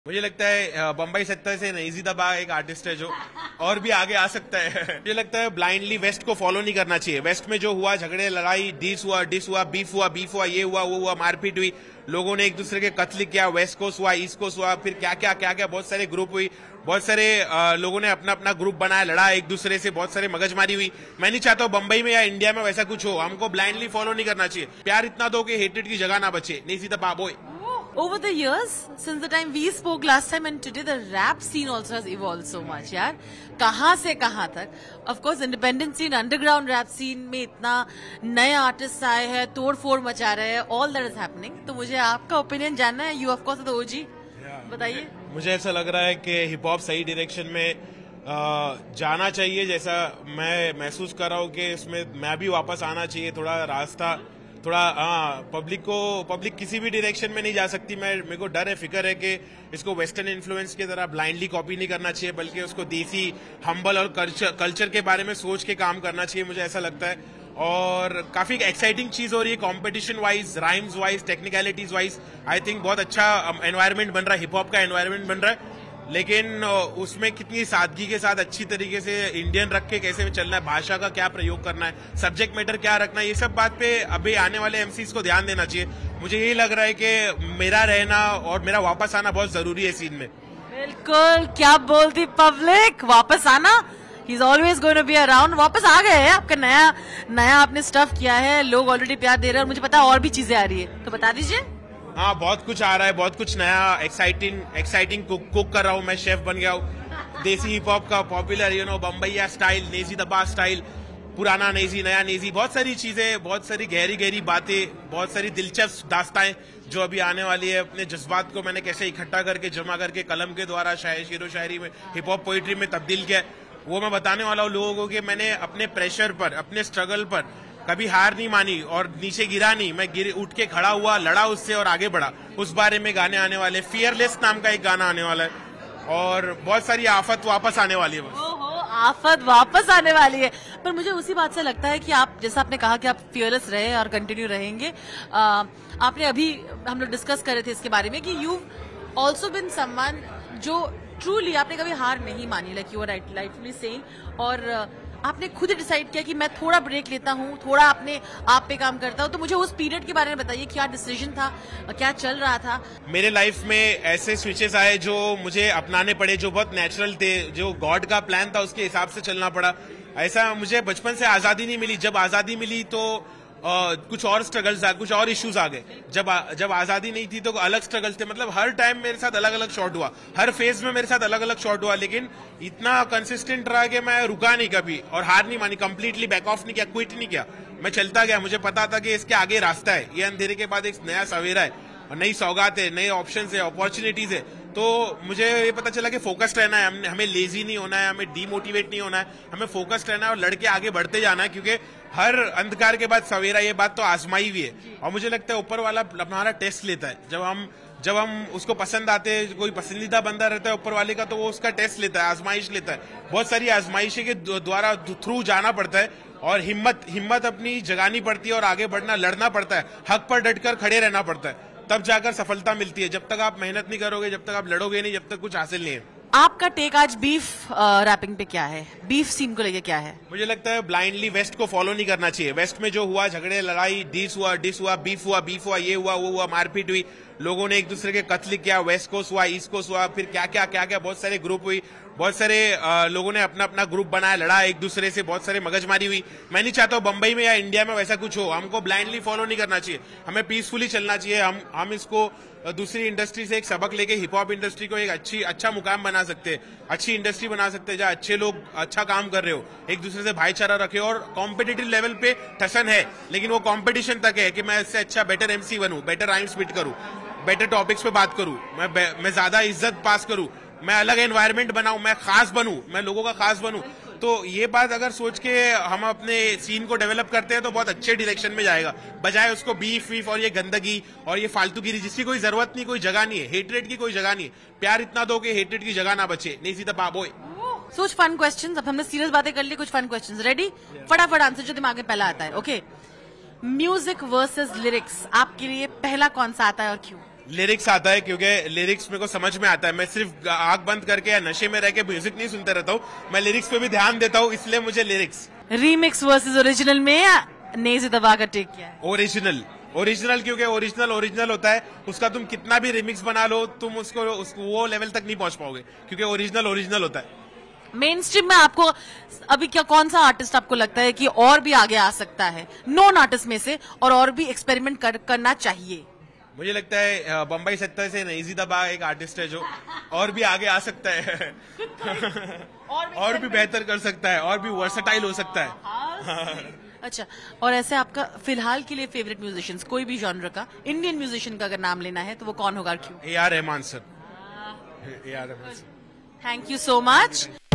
मुझे लगता है बम्बई सेक्टर से नईजी दबा एक आर्टिस्ट है जो और भी आगे आ सकता है। मुझे लगता है ब्लाइंडली वेस्ट को फॉलो नहीं करना चाहिए। वेस्ट में जो हुआ, झगड़े, लड़ाई, डिस हुआ, बीफ हुआ, ये हुआ, वो हुआ, मारपीट हुई, लोगों ने एक दूसरे के कत्ल किया, वेस्ट कोस्ट हुआ, ईस्ट कोस्ट हुआ, फिर क्या क्या बहुत सारे ग्रुप हुई, बहुत सारे लोगों ने अपना अपना ग्रुप बनाया, लड़ा एक दूसरे से, बहुत सारे मगजमारी हुई। मैं नहीं चाहता हूँ बम्बई में या इंडिया में वैसा कुछ हो। हमको ब्लाइंडली फॉलो नहीं करना चाहिए। प्यार इतना दो कि हेटेड की जगह ना बचे। नहीं सीधा बाबोय। Over the years, since the time we spoke last time and today, the rap scene also has evolved so much, यार। कहाँ से कहाँ तक? Of course, independent scene, underground rap scene में इतना नए आर्टिस्ट आए हैं, तोड़ फोड़ मचा रहे हैं, all that is happening। तो मुझे आपका ओपिनियन जानना है। You of course are the OG, बताइए। मुझे ऐसा लग रहा है कि हिप हॉप सही डायरेक्शन में जाना चाहिए, जैसा मैं महसूस कर रहा हूँ कि इसमें मैं भी वापस आना चाहिए। थोड़ा रास्ता पब्लिक किसी भी डायरेक्शन में नहीं जा सकती। मेरे को डर है, फिक्र है कि इसको वेस्टर्न इन्फ्लुएंस की तरह ब्लाइंडली कॉपी नहीं करना चाहिए, बल्कि उसको देसी, हम्बल और कल्चर के बारे में सोच के काम करना चाहिए। मुझे ऐसा लगता है और काफी एक्साइटिंग चीज हो रही है competition wise, rhymes wise, technicalities wise. I think बहुत अच्छा एनवायरमेंट बन रहा है, हिप हॉप का एनवायरमेंट बन रहा है। लेकिन उसमें कितनी सादगी के साथ अच्छी तरीके से इंडियन रख के कैसे चलना है, भाषा का क्या प्रयोग करना है, सब्जेक्ट मैटर क्या रखना है, ये सब बात पे अभी आने वाले एमसीज को ध्यान देना चाहिए। मुझे यही लग रहा है कि मेरा रहना और मेरा वापस आना बहुत जरूरी है सीन में। बिल्कुल, क्या बोलती पब्लिक, वापस आना। He is always going to be around. वापस आ गए हैं, आपका नया आपने स्टफ किया है, लोग ऑलरेडी प्यार दे रहे हैं और मुझे पता है और भी चीजें आ रही है, तो बता दीजिए। हाँ, बहुत कुछ आ रहा है, बहुत कुछ नया एक्साइटिंग कुक कर रहा हूँ। मैं शेफ बन गया हूँ। देसी हिप हॉप का पॉपुलर बम्बैया स्टाइल, नेजी दबा स्टाइल, पुराना नेजी, नया नेजी, बहुत सारी चीजें, बहुत सारी गहरी बातें, बहुत सारी दिलचस्प दास्ताएं जो अभी आने वाली है। अपने जज्बात को मैंने कैसे इकट्ठा करके, जमा करके, कलम के द्वारा शेरो शायरी में, हिप हॉप पोइट्री में तब्दील किया, वो मैं बताने वाला हूँ लोगों को कि मैंने अपने प्रेशर पर, अपने स्ट्रगल पर कभी हार नहीं मानी और नीचे गिरा नहीं। मैं उठ के खड़ा हुआ, लड़ा उससे और आगे बढ़ा। उस बारे में गाने आने वाले, फियरलेस नाम का एक गाना आने वाला है और बहुत सारी आफत वापस आने वाली है। ओहो, आफत वापस आने वाली है। पर मुझे उसी बात से लगता है कि आप, जैसा आपने कहा कि आप फियरलेस रहे और कंटिन्यू रहेंगे। आपने अभी, हम लोग डिस्कस कर रहे थे इसके बारे में कि यू ऑल्सो बिन समवन जो ट्रूली आपने कभी हार नहीं मानी, like you are rightfully saying, और आपने खुद ही डिसाइड किया कि मैं थोड़ा ब्रेक लेता हूँ, थोड़ा अपने आप पे काम करता हूँ। तो मुझे उस पीरियड के बारे में बताइए, क्या डिसीजन था, क्या चल रहा था? मेरे लाइफ में ऐसे स्विचेस आए जो मुझे अपनाने पड़े, जो बहुत नेचुरल थे, जो गॉड का प्लान था उसके हिसाब से चलना पड़ा। ऐसा मुझे बचपन से आजादी नहीं मिली। जब आजादी मिली तो कुछ और स्ट्रगल्स आ, कुछ और इश्यूज आ गए। जब आजादी नहीं थी तो अलग स्ट्रगल्स थे। मतलब हर टाइम मेरे साथ अलग अलग शॉट हुआ, हर फेज में मेरे साथ अलग अलग शॉट हुआ, लेकिन इतना कंसिस्टेंट रहा कि मैं रुका नहीं कभी और हार नहीं मानी, कंप्लीटली बैक ऑफ नहीं किया, क्विट नहीं किया। मैं चलता गया। मुझे पता था कि इसके आगे रास्ता है, ये अंधेरे के बाद एक नया सवेरा है और नई सौगात है, नए ऑप्शन है, अपॉर्चुनिटीज है। तो मुझे ये पता चला कि फोकस्ड रहना है, हमें लेजी नहीं होना है, हमें डीमोटिवेट नहीं होना है, हमें फोकस्ड रहना है और लड़के आगे बढ़ते जाना है, क्योंकि हर अंधकार के बाद सवेरा, ये बात तो आजमाई हुई है। और मुझे लगता है ऊपर वाला हमारा टेस्ट लेता है। जब हम उसको पसंद आते हैं, कोई पसंदीदा बंदा रहता है ऊपर वाले का, तो वो उसका टेस्ट लेता है, आजमाइश लेता है। बहुत सारी आजमाइशें के द्वारा थ्रू जाना पड़ता है और हिम्मत अपनी जगानी पड़ती है और आगे बढ़ना, लड़ना पड़ता है, हक पर डटकर खड़े रहना पड़ता है, तब जाकर सफलता मिलती है। जब तक आप मेहनत नहीं करोगे, जब तक आप लड़ोगे नहीं, जब तक कुछ हासिल नहीं है। आपका टेक आज बीफ रैपिंग पे क्या है, बीफ सीन को लेके क्या है? मुझे लगता है ब्लाइंडली वेस्ट को फॉलो नहीं करना चाहिए। वेस्ट में जो हुआ, झगड़े, लड़ाई, डिस हुआ, बीफ हुआ, ये हुआ, वो हुआ, मारपीट हुई, लोगों ने एक दूसरे के कत्ल किया, वेस्ट कोस्ट हुआ, ईस्ट कोस्ट हुआ, फिर क्या क्या बहुत सारे ग्रुप हुई, बहुत सारे लोगों ने अपना अपना ग्रुप बनाया, लड़ा एक दूसरे से, बहुत सारे मगजमारी हुई। मैं नहीं चाहता हूँ बम्बई में या इंडिया में वैसा कुछ हो। हमको ब्लाइंडली फॉलो नहीं करना चाहिए, हमें पीसफुली चलना चाहिए। हम इसको दूसरी इंडस्ट्री से एक सबक लेके हिप हॉप इंडस्ट्री को एक अच्छा मुकाम बना सकते हैं, अच्छी इंडस्ट्री बना सकते हैं, जहाँ अच्छे लोग अच्छा काम कर रहे हो, एक दूसरे से भाईचारा रखे और कॉम्पिटिटिव लेवल पे ठसन है, लेकिन वो कॉम्पिटिशन तक है कि मैं इससे अच्छा बेटर एमसी बनूं, बेटर राइम स्पिट करूं, बेटर टॉपिक्स पे बात करूं, मैं ज्यादा इज्जत पास करूं, मैं अलग एनवायरनमेंट बनाऊं, मैं खास बनूं, मैं लोगों का खास बनूं। तो ये बात अगर सोच के हम अपने सीन को डेवलप करते हैं तो बहुत अच्छे डायरेक्शन में जाएगा, बजाय उसको बीफ और ये गंदगी और ये फालतूगिरी जिसकी कोई जरूरत नहीं, कोई जगह नहीं है, हेटरेट की कोई जगह नहीं है। प्यार इतना दो कि हेटरेट की जगह ना बचे। नहीं सीधा बाबोय। सोच फन क्वेश्चंस। अब हमने सीरियस बातें कर ली, कुछ फन क्वेश्चंस। रेडी? फटाफट आंसर जो दिमाग में पहला आता है। ओके, म्यूजिक वर्सेस लिरिक्स, आपके लिए पहला कौन सा आता है और क्यों? लिरिक्स आता है, क्योंकि लिरिक्स मेरे को समझ में आता है। मैं सिर्फ आंख बंद करके या नशे में रह के म्यूजिक नहीं सुनते रहता हूँ, मैं लिरिक्स पे भी ध्यान देता हूँ, इसलिए मुझे लिरिक्स। रीमिक्स वर्सेस ओरिजिनल में या नेज़े दबा कर टेक किया है? ओरिजिनल क्योंकि ओरिजिनल होता है, उसका तुम कितना भी रिमिक्स बना लो, तुम उसको वो लेवल तक नहीं पहुंच पाओगे, क्योंकि ओरिजिनल होता है। मेन स्ट्रीम में आपको अभी क्या कौन सा आर्टिस्ट आपको लगता है कि और भी आगे आ सकता है नॉन आर्टिस्ट में से, और भी एक्सपेरिमेंट करना चाहिए? मुझे लगता है बम्बई सेक्टर से नेज़ी दबा एक आर्टिस्ट है जो और भी आगे आ सकता है और भी बेहतर कर सकता है, और भी वर्सेटाइल हो सकता है। अच्छा, और ऐसे आपका फिलहाल के लिए फेवरेट म्यूजिशियंस कोई भी जॉनर का, इंडियन म्यूजिशियन का अगर नाम लेना है तो वो कौन होगा, क्यों? A R Rahman sir. Thank you so much.